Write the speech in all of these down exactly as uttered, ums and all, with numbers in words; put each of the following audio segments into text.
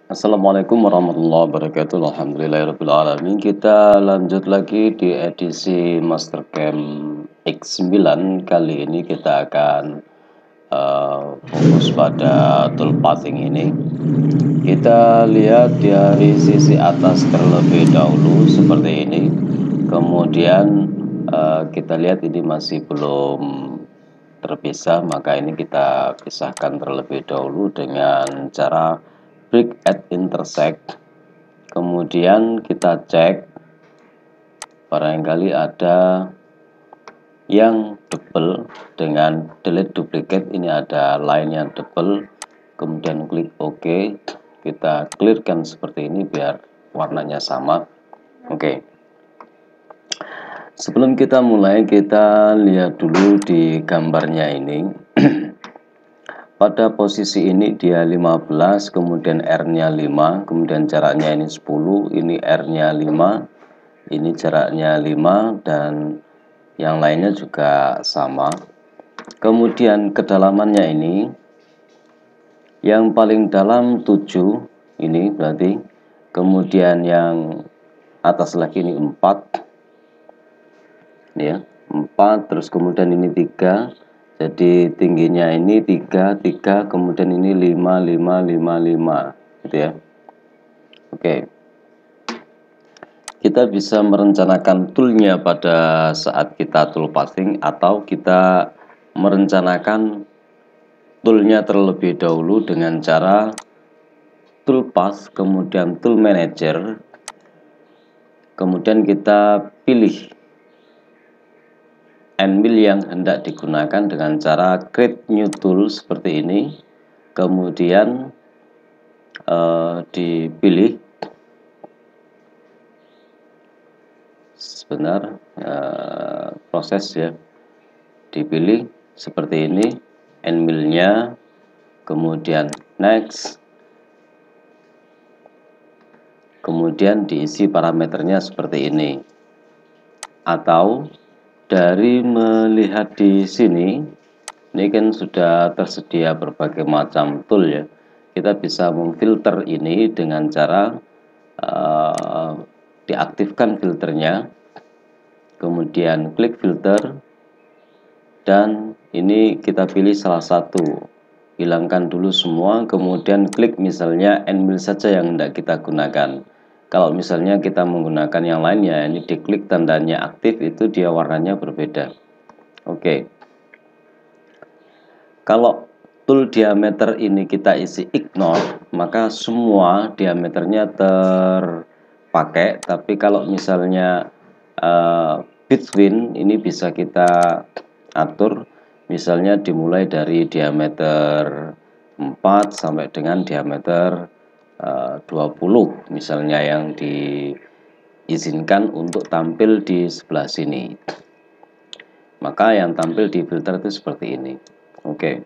Assalamualaikum warahmatullahi wabarakatuh. Alhamdulillahirabbil alamin. Kita lanjut lagi di edisi Mastercam X sembilan. Kali ini kita akan uh, fokus pada tool pathing ini. Kita lihat dari sisi atas terlebih dahulu seperti ini. Kemudian uh, kita lihat ini masih belum terpisah, maka ini kita pisahkan terlebih dahulu dengan cara break at intersect. Kemudian kita cek barangkali ada yang double dengan delete duplicate. Ini ada line yang double, kemudian klik OK. Kita clearkan seperti ini biar warnanya sama. Oke, sebelum kita mulai, kita lihat dulu di gambarnya ini. Pada posisi ini dia lima belas, kemudian R-nya lima, kemudian jaraknya ini sepuluh, ini R-nya lima, ini jaraknya lima, dan yang lainnya juga sama. Kemudian kedalamannya ini, yang paling dalam tujuh, ini berarti, kemudian yang atas lagi ini empat, ya, empat, terus kemudian ini tiga. Jadi tingginya ini tiga, tiga, kemudian ini lima, lima, lima, lima, gitu ya. Oke. Kita bisa merencanakan toolnya pada saat kita tool pathing, atau kita merencanakan toolnya terlebih dahulu dengan cara tool path, kemudian tool manager, kemudian kita pilih end mill yang hendak digunakan dengan cara create new tool seperti ini, kemudian uh, dipilih sebentar uh, proses ya, dipilih seperti ini end mill-nya, kemudian next, kemudian diisi parameternya seperti ini. Atau dari melihat di sini, ini kan sudah tersedia berbagai macam tool ya. Kita bisa memfilter ini dengan cara uh, diaktifkan filternya, kemudian klik filter, dan ini kita pilih salah satu, hilangkan dulu semua, kemudian klik misalnya end mill saja yang hendak kita gunakan. Kalau misalnya kita menggunakan yang lainnya, ini diklik tandanya aktif, itu dia warnanya berbeda. Oke, kalau tool diameter ini kita isi ignore, maka semua diameternya terpakai. Tapi kalau misalnya uh, between, ini bisa kita atur, misalnya dimulai dari diameter empat sampai dengan diameter uh, dua puluh misalnya yang diizinkan untuk tampil di sebelah sini. Maka yang tampil di filter itu seperti ini. Oke,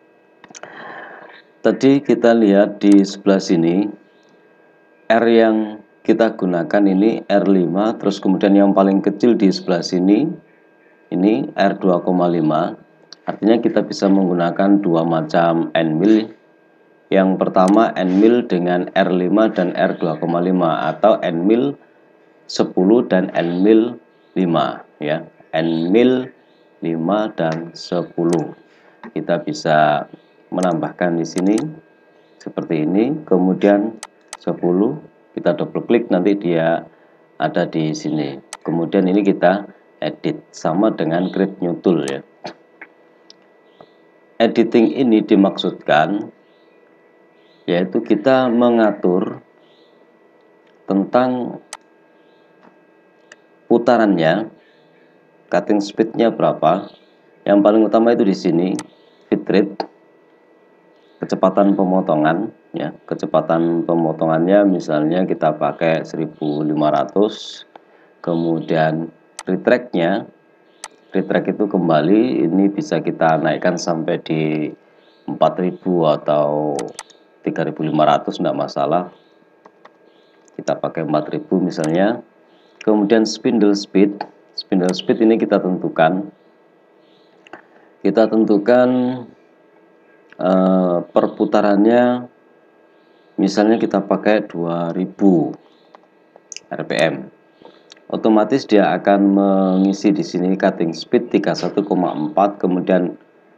tadi kita lihat di sebelah sini R yang kita gunakan ini R lima, terus kemudian yang paling kecil di sebelah sini ini R dua koma lima. Artinya kita bisa menggunakan dua macam end mill. Yang pertama end mill dengan R lima dan R dua koma lima, atau end mill sepuluh dan end mill lima ya. End mill lima dan sepuluh. Kita bisa menambahkan di sini seperti ini, kemudian sepuluh, kita double klik, nanti dia ada di sini. Kemudian ini kita edit, sama dengan create new tool ya. Editing ini dimaksudkan yaitu kita mengatur tentang putarannya, cutting speednya berapa. Yang paling utama itu di sini feed rate, kecepatan pemotongan ya. Kecepatan pemotongannya misalnya kita pakai seribu lima ratus. Kemudian retract-nya, retract itu kembali, ini bisa kita naikkan sampai di empat ribu atau tiga ribu lima ratus, enggak masalah. Kita pakai empat ribu misalnya. Kemudian spindle speed, spindle speed ini kita tentukan. Kita tentukan uh, perputarannya misalnya kita pakai dua ribu R P M, otomatis dia akan mengisi di sini cutting speed tiga puluh satu koma empat, kemudian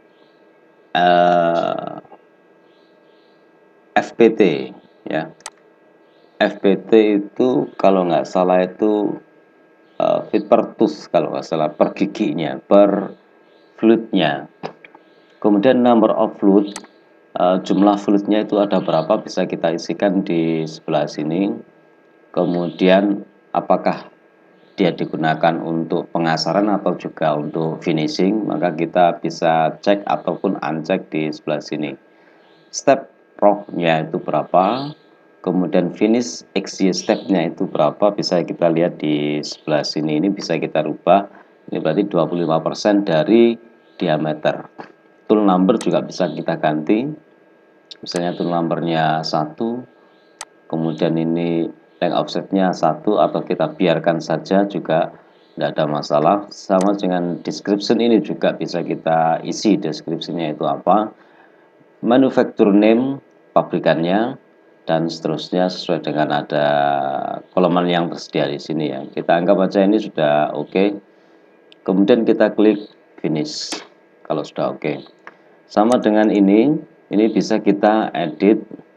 uh, F P T ya. F P T itu kalau nggak salah itu uh, feet per tooth, kalau nggak salah, per giginya, per fluidnya. Kemudian number of fluid, uh, jumlah fluidnya itu ada berapa, bisa kita isikan di sebelah sini. Kemudian apakah dia digunakan untuk pengasaran atau juga untuk finishing, maka kita bisa cek ataupun uncheck di sebelah sini. Step rock-nya itu berapa, kemudian finish X Y step-nya itu berapa, bisa kita lihat di sebelah sini. Ini bisa kita rubah, ini berarti dua puluh lima persen dari diameter. Tool number juga bisa kita ganti, misalnya tool numbernya satu, kemudian ini length offsetnya satu, atau kita biarkan saja juga tidak ada masalah. Sama dengan description, ini juga bisa kita isi deskripsinya itu apa, manufacturer name, pabrikannya, dan seterusnya sesuai dengan ada koloman yang tersedia di sini ya. Kita anggap aja ini sudah oke. Okay. Kemudian kita klik finish kalau sudah oke. Okay. Sama dengan ini, ini bisa kita edit.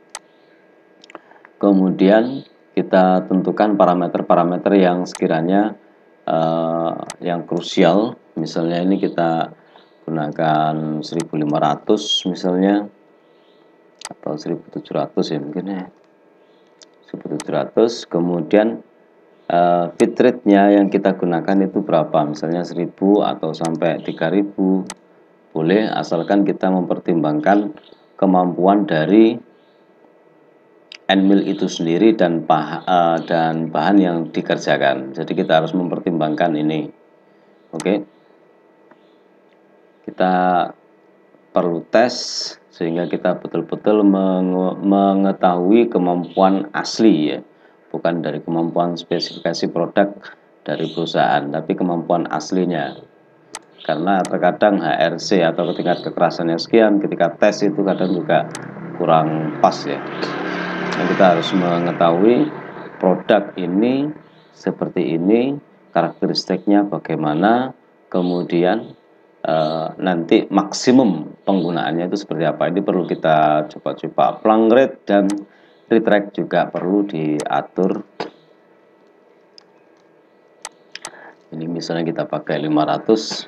Kemudian kita tentukan parameter-parameter yang sekiranya uh, yang krusial. Misalnya ini kita gunakan seribu lima ratus misalnya, atau seribu tujuh ratus ya mungkin ya, seribu tujuh ratus. Kemudian uh, bit rate-nya yang kita gunakan itu berapa, misalnya seribu atau sampai tiga ribu boleh, asalkan kita mempertimbangkan kemampuan dari end mill itu sendiri dan bahan, uh, dan bahan yang dikerjakan. Jadi kita harus mempertimbangkan ini. Oke, kita perlu tes sehingga kita betul-betul mengetahui kemampuan asli ya, bukan dari kemampuan spesifikasi produk dari perusahaan, tapi kemampuan aslinya. Karena terkadang H R C atau tingkat kekerasannya sekian, ketika tes itu kadang juga kurang pas ya. Nah, kita harus mengetahui produk ini seperti ini, karakteristiknya bagaimana, kemudian e, nanti maksimum penggunaannya itu seperti apa. Ini perlu kita coba-coba. Plung rate dan retract juga perlu diatur. Ini misalnya kita pakai lima ratus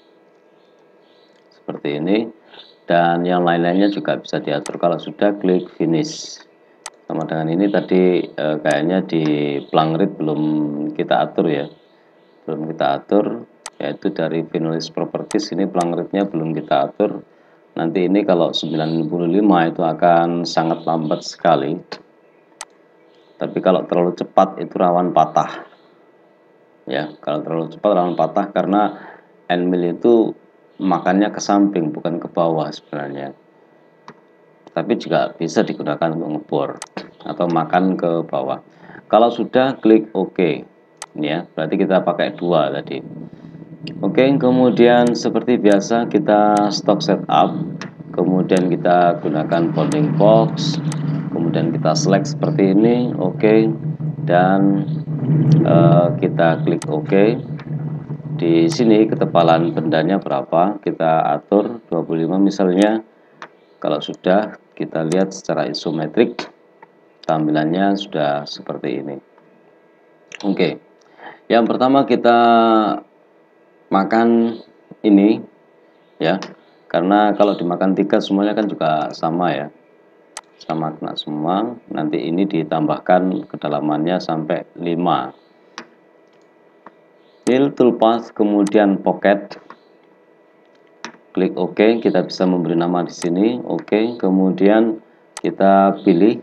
seperti ini, dan yang lain-lainnya juga bisa diatur. Kalau sudah, klik finish. Sama dengan ini tadi eh, kayaknya di plung rate belum kita atur ya, belum kita atur, yaitu dari Finolis Properties ini plung rate-nya belum kita atur. Nanti ini kalau sembilan puluh lima itu akan sangat lambat sekali, tapi kalau terlalu cepat itu rawan patah ya. Kalau terlalu cepat rawan patah karena end mill itu makannya ke samping bukan ke bawah sebenarnya, tapi juga bisa digunakan untuk ngebor atau makan ke bawah. Kalau sudah, klik OK ya, berarti kita pakai dua tadi. Oke, kemudian seperti biasa kita stock setup, kemudian kita gunakan bounding box, kemudian kita select seperti ini, oke, dan uh, kita klik OK. Di sini ketebalan bendanya berapa, kita atur dua puluh lima misalnya. Kalau sudah, kita lihat secara isometrik, tampilannya sudah seperti ini. Oke, yang pertama kita makan ini ya, karena kalau dimakan tiga semuanya kan juga sama ya, sama kena semua. Nanti ini ditambahkan kedalamannya sampai lima. Mill toolpath, kemudian pocket, klik OK. Kita bisa memberi nama di sini, OK. Kemudian kita pilih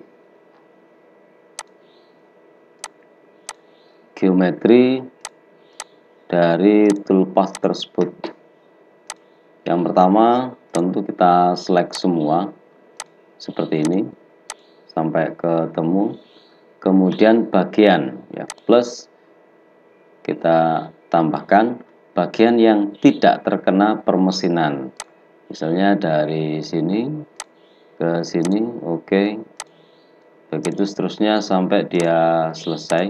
geometri dari toolpath tersebut. Yang pertama tentu kita select semua seperti ini sampai ketemu. Kemudian bagian ya, plus kita tambahkan bagian yang tidak terkena permesinan, misalnya dari sini ke sini, oke, begitu seterusnya sampai dia selesai.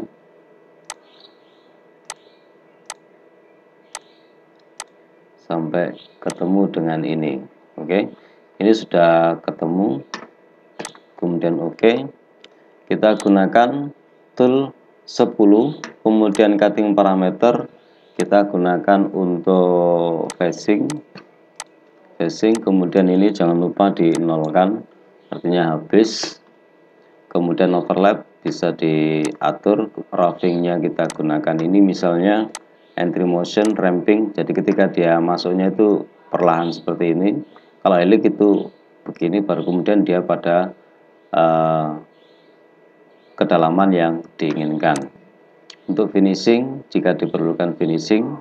Sampai ketemu dengan ini. Oke, ini sudah ketemu, kemudian oke, kita gunakan tool sepuluh, kemudian cutting parameter kita gunakan untuk facing facing kemudian ini jangan lupa dinolkan, artinya habis. Kemudian overlap bisa diatur, roughingnya kita gunakan ini misalnya entry motion ramping, jadi ketika dia masuknya itu perlahan seperti ini, kalau helix itu begini, baru kemudian dia pada uh, kedalaman yang diinginkan. Untuk finishing, jika diperlukan finishing,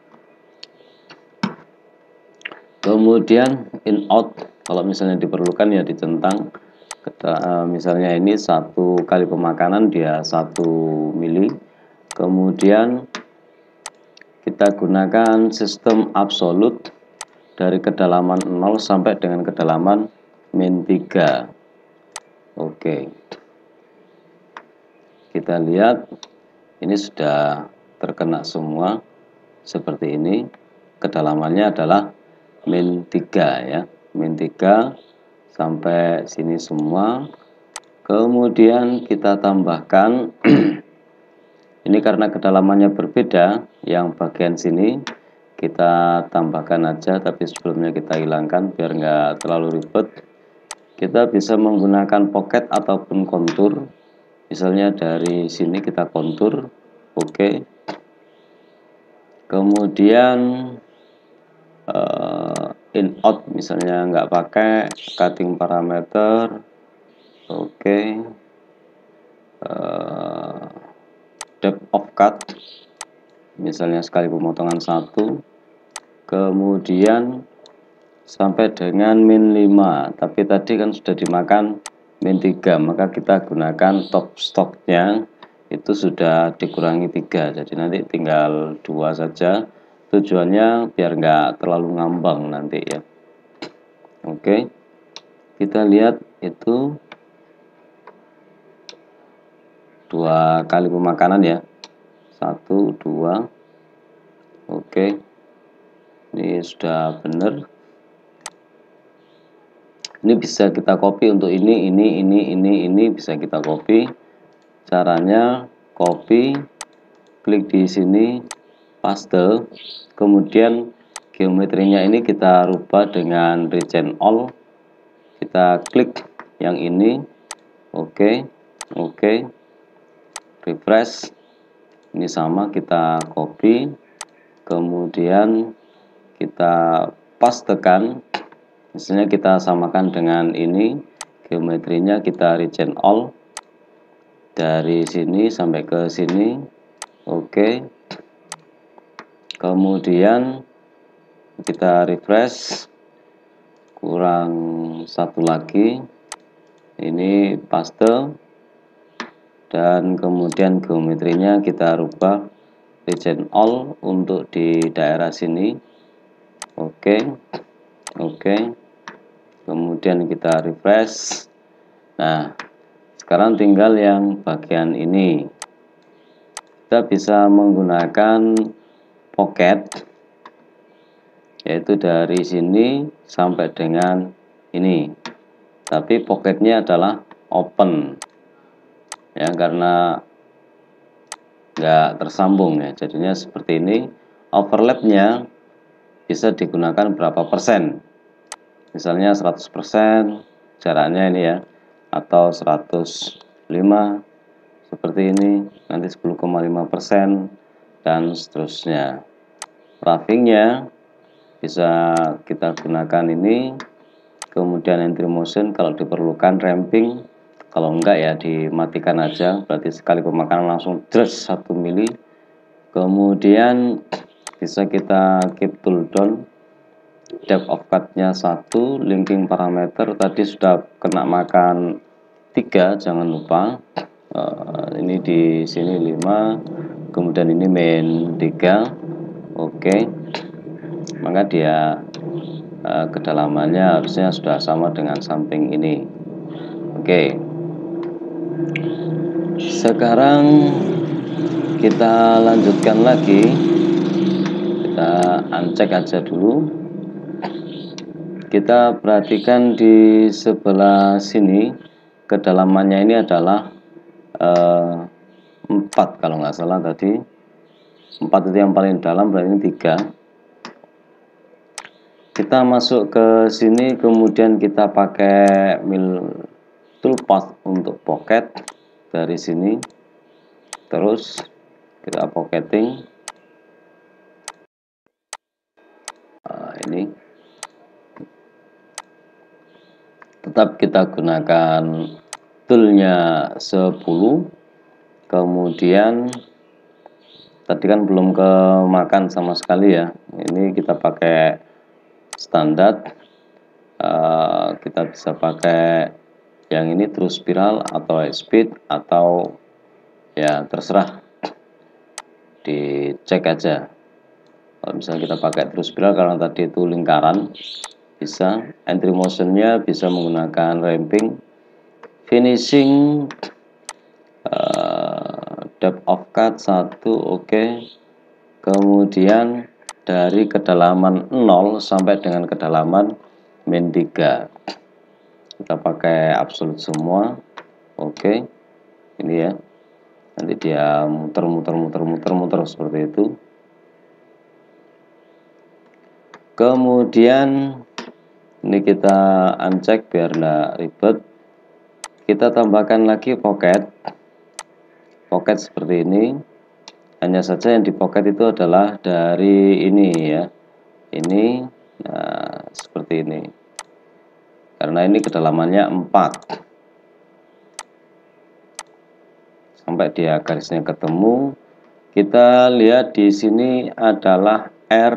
kemudian in out kalau misalnya diperlukan ya dicentang. Misalnya ini satu kali pemakanan dia satu mili, kemudian kita gunakan sistem absolut dari kedalaman nol sampai dengan kedalaman min tiga. Oke, kita lihat ini sudah terkena semua seperti ini, kedalamannya adalah min tiga ya, min tiga sampai sini semua. Kemudian kita tambahkan ini karena kedalamannya berbeda, yang bagian sini kita tambahkan aja, tapi sebelumnya kita hilangkan biar nggak terlalu ribet. Kita bisa menggunakan pocket ataupun kontur, misalnya dari sini kita kontur, oke. Kemudian uh, in out misalnya nggak pakai cutting parameter, oke. Okay. Uh, depth of cut misalnya sekali pemotongan satu, kemudian sampai dengan min lima, tapi tadi kan sudah dimakan min tiga, maka kita gunakan top stocknya itu sudah dikurangi tiga, jadi nanti tinggal dua saja, tujuannya biar nggak terlalu ngambang nanti ya. Oke, kita lihat itu dua kali pemakanan ya, satu dua, oke, ini sudah benar. Ini bisa kita copy untuk ini ini ini ini ini bisa kita copy. Caranya copy, klik di sini, paste, kemudian geometrinya ini kita rubah dengan region all, kita klik yang ini, oke, oke, refresh, ini sama kita copy, kemudian kita pastekan, misalnya kita samakan dengan ini, geometrinya kita region all, dari sini sampai ke sini, oke, kemudian kita refresh, kurang satu lagi, ini paste, dan kemudian geometrinya kita rubah region all untuk di daerah sini, oke, oke, kemudian kita refresh. Nah, sekarang tinggal yang bagian ini, kita bisa menggunakan pocket, yaitu dari sini sampai dengan ini, tapi pocketnya adalah open ya, karena nggak tersambung ya, jadinya seperti ini. Overlapnya bisa digunakan berapa persen, misalnya seratus persen jaraknya ini ya, atau seratus lima seperti ini, nanti sepuluh koma lima persen dan seterusnya. Roughingnya bisa kita gunakan ini, kemudian entry motion kalau diperlukan ramping, kalau enggak ya dimatikan aja, berarti sekali pemakanan langsung dress satu mili. Kemudian bisa kita keep tool down, depth of cut-nya satu, linking parameter tadi sudah kena makan tiga, jangan lupa. Uh, ini di sini lima, kemudian ini min tiga, oke, maka dia uh, kedalamannya harusnya sudah sama dengan samping ini, oke. Sekarang kita lanjutkan lagi, kita uncek aja dulu. Kita perhatikan di sebelah sini, kedalamannya ini adalah eh, empat kalau nggak salah tadi. Empat itu yang paling dalam, berarti ini tiga. Kita masuk ke sini, kemudian kita pakai mil toolpath untuk pocket dari sini. Terus kita pocketing. Nah, ini tetap kita gunakan toolnya sepuluh. Kemudian tadi kan belum kemakan sama sekali ya, ini kita pakai standar. Uh, kita bisa pakai yang ini terus spiral atau high speed, atau ya terserah, dicek aja. Kalau misalnya kita pakai terus spiral karena tadi itu lingkaran, bisa. Entry motionnya bisa menggunakan ramping. Finishing uh, depth of cut satu, oke. Okay. Kemudian dari kedalaman nol sampai dengan kedalaman min tiga kita pakai absolute semua, oke. Okay. Ini ya, nanti dia muter-muter muter-muter muter seperti itu. Kemudian ini kita uncek biar enggak ribet. Kita tambahkan lagi pocket. Pocket seperti ini. Hanya saja yang di pocket itu adalah dari ini ya. Ini nah seperti ini. Karena ini kedalamannya empat. Sampai dia garisnya ketemu. Kita lihat di sini adalah R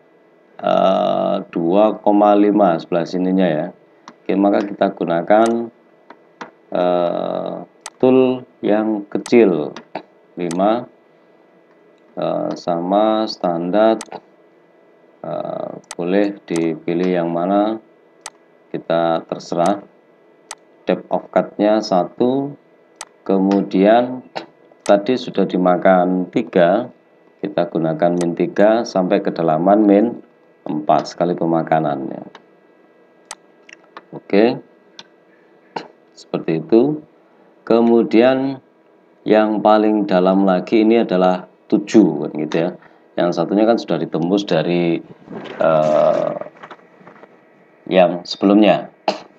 dua koma lima sebelah sininya ya. Oke, maka kita gunakan Uh, tool yang kecil lima, uh, sama standar, uh, boleh dipilih yang mana, kita terserah. Depth of cut-nya satu, kemudian tadi sudah dimakan tiga, kita gunakan min tiga sampai kedalaman min empat sekali pemakanannya. Oke, seperti itu. Kemudian yang paling dalam lagi ini adalah tujuh gitu ya. Yang satunya kan sudah ditembus dari uh, yang sebelumnya.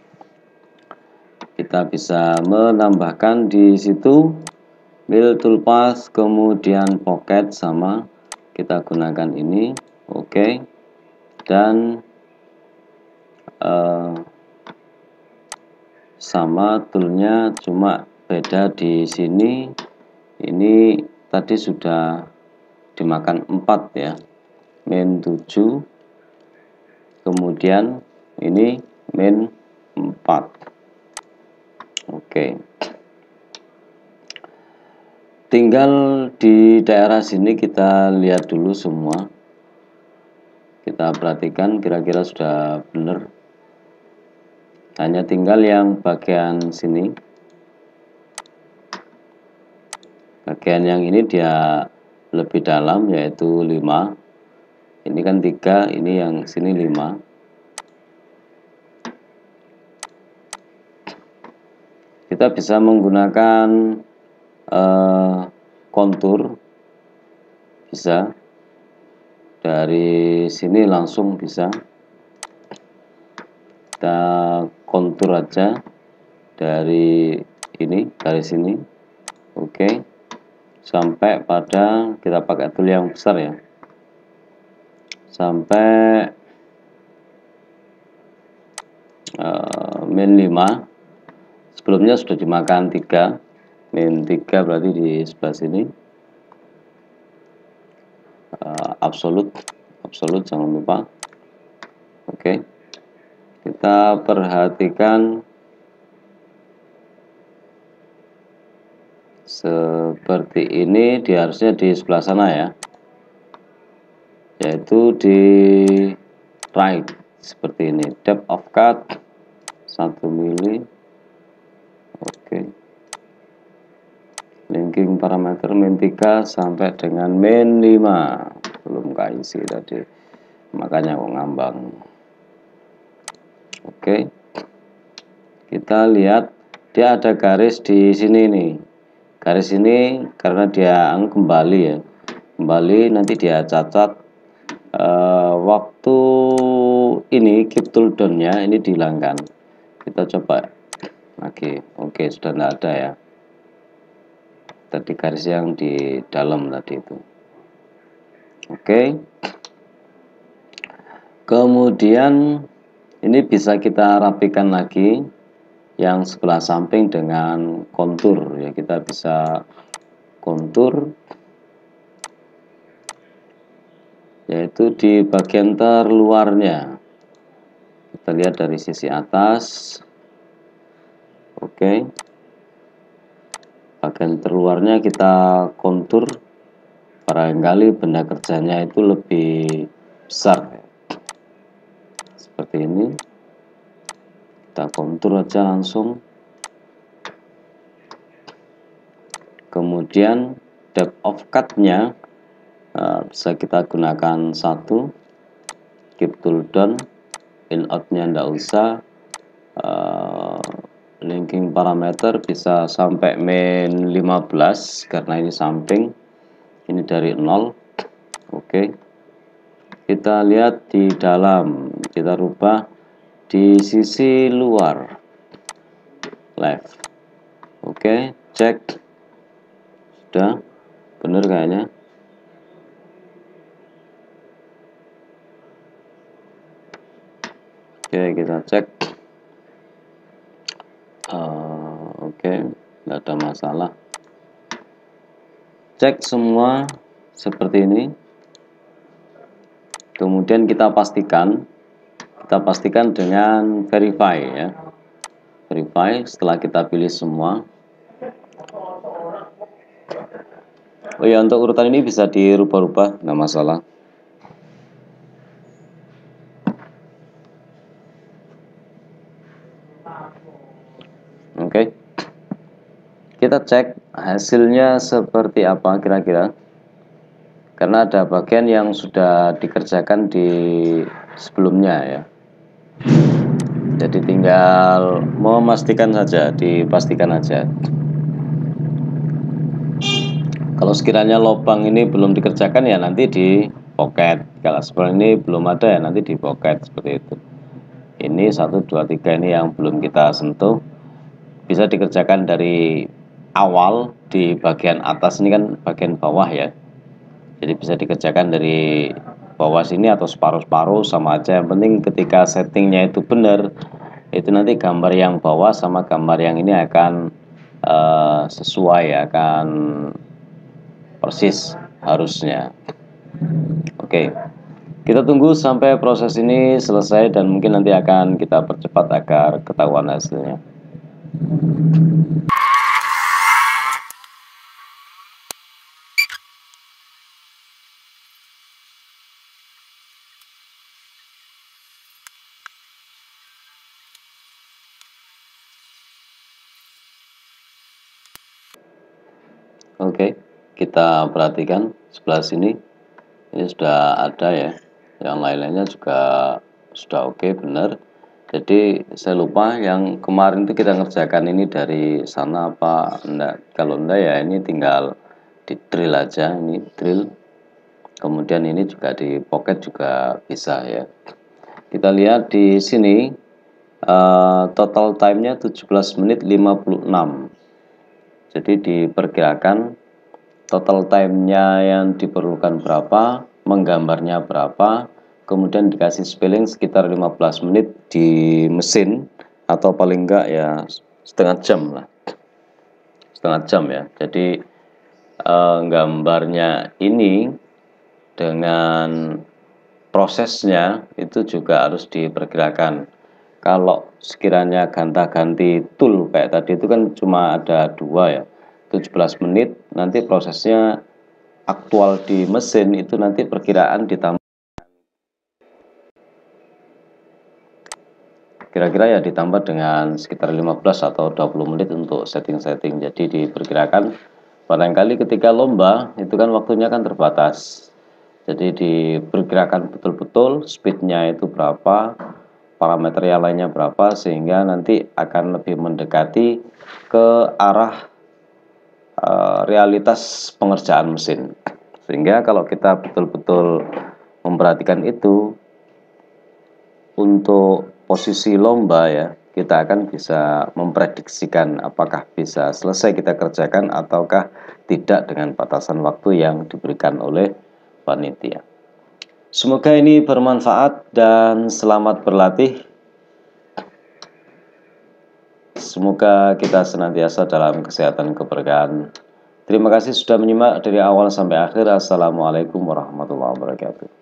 Kita bisa menambahkan di situ mil toolpath, kemudian pocket, sama kita gunakan ini, oke. Okay. Dan uh, sama toolnya, cuma beda di sini. Ini tadi sudah dimakan empat ya, min tujuh, kemudian ini min empat. Oke, tinggal di daerah sini kita lihat dulu semua, kita perhatikan kira-kira sudah benar. Hanya tinggal yang bagian sini, bagian yang ini dia lebih dalam, yaitu lima. Ini kan tiga, ini yang sini lima. Kita bisa menggunakan uh, kontur, bisa dari sini langsung bisa. Kita kontur aja dari ini, dari sini, oke. Okay. Sampai pada kita pakai tool yang besar ya, sampai uh, min lima. Sebelumnya sudah dimakan tiga, min tiga berarti di sebelah sini. uh, absolute absolute jangan lupa. Oke, okay. Kita perhatikan seperti ini, dia harusnya di sebelah sana ya, yaitu di right seperti ini. Depth of cut satu mili, oke. Ini linking parameter min tiga sampai dengan min lima, belum keisi tadi, makanya kok ngambang. Oke, kita lihat dia ada garis di sini nih. Garis ini karena dia kembali ya, kembali nanti dia cacat uh, waktu ini keep tool down-nya ini dihilangkan. Kita coba lagi. Oke, sudah tidak ada ya. Tadi garis yang di dalam tadi itu. Oke. Kemudian ini bisa kita rapikan lagi yang sebelah samping dengan kontur ya, kita bisa kontur yaitu di bagian terluarnya. Kita lihat dari sisi atas. Oke. Bagian terluarnya kita kontur, barangkali benda kerjanya itu lebih besar seperti ini. Kita kontur aja langsung. Kemudian depth of cut-nya uh, bisa kita gunakan satu, keep tool down, in out-nya ndak usah, uh, linking parameter bisa sampai min lima belas karena ini samping, ini dari nol. Oke, kita lihat di dalam, kita rubah di sisi luar left. Oke, cek, sudah bener kayaknya. Oke, kita cek. Uh, Oke, tidak ada masalah. Cek semua seperti ini. Kemudian kita pastikan, kita pastikan dengan verify ya. Verify setelah kita pilih semua. Oh ya, untuk urutan ini bisa dirubah-rubah, nggak masalah. Oke, kita cek hasilnya seperti apa kira-kira, karena ada bagian yang sudah dikerjakan di sebelumnya ya, jadi tinggal memastikan saja, dipastikan aja. Kalau sekiranya lubang ini belum dikerjakan ya nanti di pocket, kalau seperti ini belum ada ya nanti di pocket, seperti itu. Ini satu dua tiga ini yang belum kita sentuh, bisa dikerjakan dari awal di bagian atas, ini kan bagian bawah ya, jadi bisa dikerjakan dari bawah sini atau separuh-separuh sama aja, yang penting ketika settingnya itu benar, itu nanti gambar yang bawah sama gambar yang ini akan uh, sesuai, akan persis harusnya. Oke, kita tunggu sampai proses ini selesai dan mungkin nanti akan kita percepat agar ketahuan hasilnya. Oke, kita perhatikan sebelah sini, ini sudah ada ya, yang lain-lainnya juga sudah oke, benar. Jadi saya lupa yang kemarin itu kita ngerjakan ini dari sana apa enggak. Kalau enggak ya ini tinggal di drill aja, ini drill. Kemudian ini juga di pocket juga bisa ya. Kita lihat di sini uh, total time-nya tujuh belas menit lima puluh enam. Jadi diperkirakan total time-nya yang diperlukan berapa, menggambarnya berapa, kemudian dikasih spelling sekitar lima belas menit di mesin, atau paling enggak ya setengah jam lah, setengah jam ya. Jadi eh, gambarnya ini dengan prosesnya itu juga harus diperkirakan. Kalau sekiranya ganti-ganti tool kayak tadi itu kan cuma ada dua ya, tujuh belas menit, nanti prosesnya aktual di mesin itu nanti perkiraan ditambah kira-kira ya ditambah dengan sekitar lima belas atau dua puluh menit untuk setting-setting. Jadi diperkirakan Barangkali ketika lomba itu kan waktunya kan terbatas. Jadi diperkirakan betul-betul speednya itu berapa, parameter yang lainnya berapa, sehingga nanti akan lebih mendekati ke arah uh, realitas pengerjaan mesin. Sehingga kalau kita betul-betul memperhatikan itu untuk posisi lomba ya, kita akan bisa memprediksikan apakah bisa selesai kita kerjakan ataukah tidak dengan batasan waktu yang diberikan oleh panitia. Semoga ini bermanfaat dan selamat berlatih. Semoga kita senantiasa dalam kesehatan keberkahan. Terima kasih sudah menyimak dari awal sampai akhir. Assalamualaikum warahmatullahi wabarakatuh.